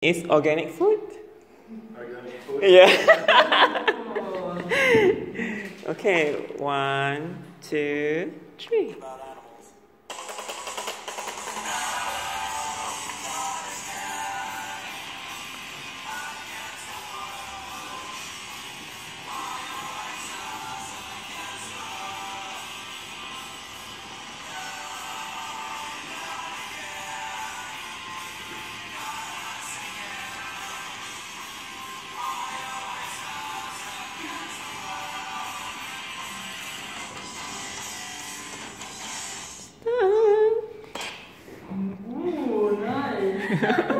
Is organic food? Organic food? Yeah. Okay, 1, 2, 3. Ooh, nice.